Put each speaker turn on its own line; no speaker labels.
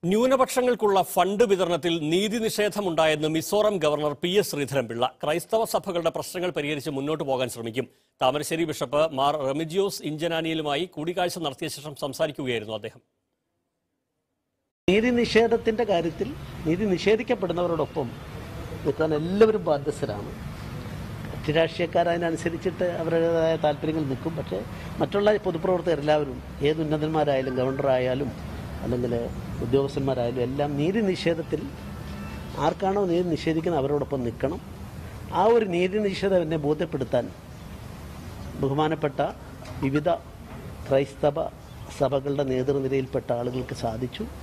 ന്യൂനപക്ഷങ്ങൾക്കുള്ള fund വിതരണത്തിൽ നീതി നിഷേധമുണ്ടായെന്ന് മിസോറാം ഗവർണർ PS ശ്രീധരൻപിള്ള. ക്രൈസ്തവ സഭകളുടെ പ്രശ്നങ്ങൾ പരിഹരിച്ച് മുന്നോട്ട് പോകാൻ ശ്രമിക്കും. താമരശ്ശേരി ബിഷപ്പ് മാർ റെമിജിയോസ് ഇഞ്ചനാനിയലുമായി കൂടിക്കാഴ്ച നടത്തിയ ശേഷം സംസാരിക്കുകയായിരുന്നു അദ്ദേഹം.
നീതി നിഷേധത്തിന്റെ കാര്യത്തിൽ നീതി നിഷേധിക്കപ്പെടുന്നവരോടൊപ്പം നിൽക്കാൻ എല്ലാവരും ബാധ്യസ്ഥരാണ്. മറ്റ് രാഷ്ട്രീയക്കാർ അതിനനുസരിച്ചിട്ട് അവരുടേതായ താല്പര്യങ്ങൾ നിൽക്കും. പക്ഷേ മറ്റുള്ള പൊതുപ്രവർത്തകരെല്ലാവരും ഏത് ഉന്നതന്മാരായാലും ഗവർണറായാലും അല്ലെങ്കിൽ ഉദ്യോഗസ്ഥന്മാരായാലും എല്ലാം നീതി നിഷേധത്തിൽ ആർക്കാണോ നീതി നിഷേധിക്കുന്നത് അവരോടൊപ്പം നിൽക്കണം. ആ ഒരു നീതി നിഷേധം എന്നെ ബോധ്യപ്പെടുത്താൻ ബഹുമാനപ്പെട്ട വിവിധ ക്രൈസ്തവ സഭകളുടെ നേതൃനിരയിൽപ്പെട്ട ആളുകൾക്ക് സാധിച്ചു.